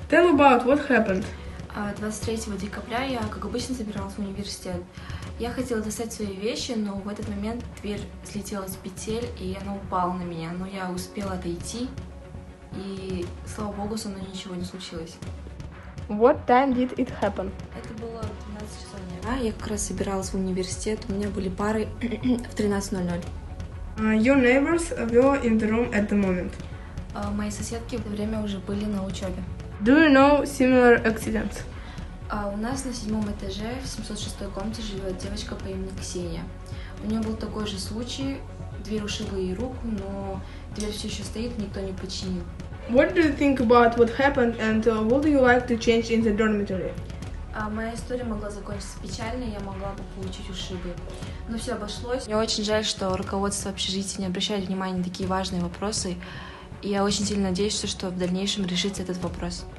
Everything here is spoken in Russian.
Tell about what happened. 23 декабря я, как обычно, собиралась в университет. Я хотела достать свои вещи, но в этот момент дверь слетела с петель, и она упала на меня. Но я успела отойти, и, слава богу, со мной ничего не случилось. What time did it happen? Это было 12 часов дня. Я как раз собиралась в университет, у меня были пары в 13:00. Your neighbors were in the room at the moment. Мои соседки в это время уже были на учебе. Do you know similar accidents? У нас на 7-м этаже в 706-й комнате живет девочка по имени Ксения. У нее был такой же случай, дверь ушибла ей руку, но дверь все еще стоит, никто не починил. What do you think about what happened and would you like to change in the dormitory? Моя история могла закончиться печально, я могла бы получить ушибы. Но все обошлось. Мне очень жаль, что руководство общежития не обращает внимания на такие важные вопросы. И я очень сильно надеюсь, что в дальнейшем решится этот вопрос.